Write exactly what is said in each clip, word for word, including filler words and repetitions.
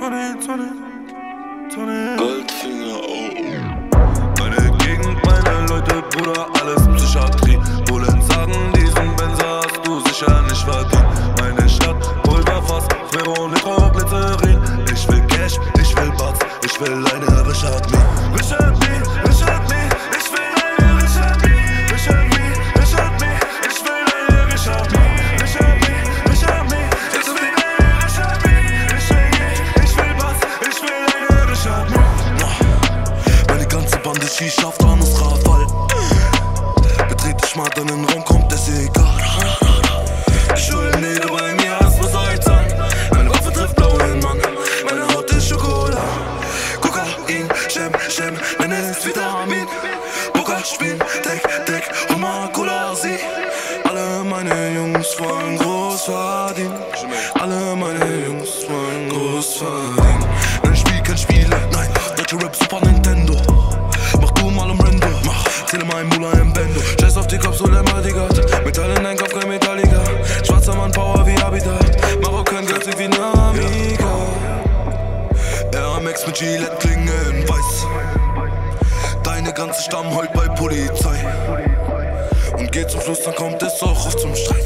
Goldfinger, oh. Meine Gegend, meine Leute, Bruder, alles Psychiatrie. Bullen sagen, diesen Benzer hast du sicher nicht verdient. Meine Stadt, Pulverfass, Veronica, Glycerin. Ich will Cash, ich will Batz, ich will eine Richard Me. Richard Me, Richard Me, ich will eine Richard Me. Richard Me, Richard Me, ich will eine Richard Me. Richard Me, Richard Me, ich will eine Richard Me. Ich will, ich will Batz, ich will eine Richard Me. Meine ganze Bande schießt auf unserer Fall. Betrete ich mal deinen Raum, kommt es egal. Die Schulden lebe bei mir, es muss heute sein. Meine Waffe trifft blauen Mann, meine Haut ist Schokolade. Kokain, Shem, Shem, nenn es Vitamin. Poker spielen, Deck, Deck, Hummer, Cola, sie. Alle meine Jungs wollen groß verdienen. Alle meine Jungs wollen groß verdienen. Nein, Spiel, kein Spieler, nein, deutsche Rap, Super Nintendo. Mach du mal um Rendo, mach, zähle mein Mula im Bendo. Scheiß auf die Kopf, so lämmer die Gott. Metall in dein Kopf, kein Metallica. Schwarzer Mann, Power wie Habitat. Marokkan, günstig wie Namika. Air Max mit Gillette-Klingen weiß. Deine ganze Stamm heult bei Polizei. Und geht zum Schluss, dann kommt es auch oft zum Streit.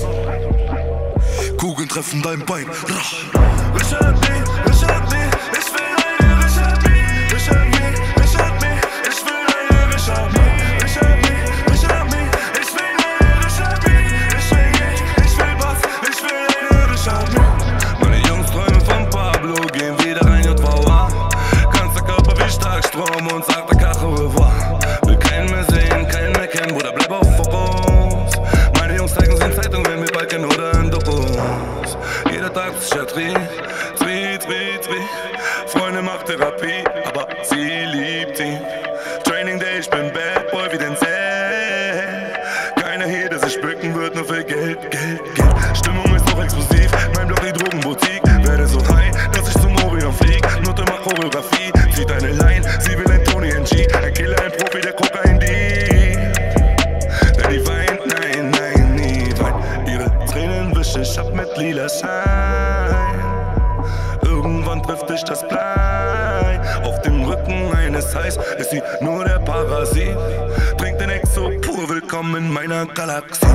Kugeln treffen dein Bein. Richard Me, Richard Me, ich will eine Richard Me. Richard Me, Richard Me, ich will eine Richard Me. Richard Me, Richard Me, ich will eine Richard Me. Ich will, ich will Bass, ich will eine Richard Me. Meine Jungs träumen von Pablo, gehen wieder rein J V A. Ganzer Körper wie Starkstrom und sagt der Kache revoir. Will keinen mehr sehen, keinen mehr kennen, Bruder, bleib auf Fokus. Meine Jungs zeigen sie in Zeitung, wenn wir Balken oder in Dokus. Jeder Tag Psychiatrie, Zwie, Zwie, Zwie. Freunde macht Therapie, aber sie liebt ihn. Training Day, ich bin Bad Boy wie den Zell. Keiner hier, der sich bücken wird, nur für Geld, Geld, Geld. Stimmung ist noch explosiv, mein Block die Drogenboutique. Werde so high, dass ich zum Orion flieg. Note macht Choreografie, zieht eine Line, sie will ein Tony N G. Ein Killer, ein Profi, der Kokain die. Denn die weint, nein, nein, nie weint. Ihre Tränen wische ich ab mit lila Schein. Irgendwann trifft dich das Blei. Auf dem Rücken eines Heiß ist sie nur der Parasit. Trinkt den Exo pur, willkommen in meiner Galaxie.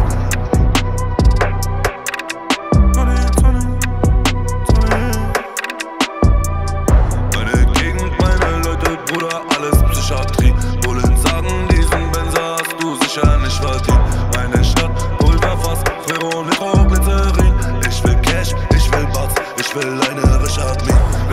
Meine Gegend, meine Leute, Bruder, alles Psychiatrie. Bullen sagen, diesen Benzer hast du sicher nicht verdient. Meine Stadt, Pulverfass, Veronica, Glycerin. Ich will Cash, ich will Batz, ich will eine Richard Me.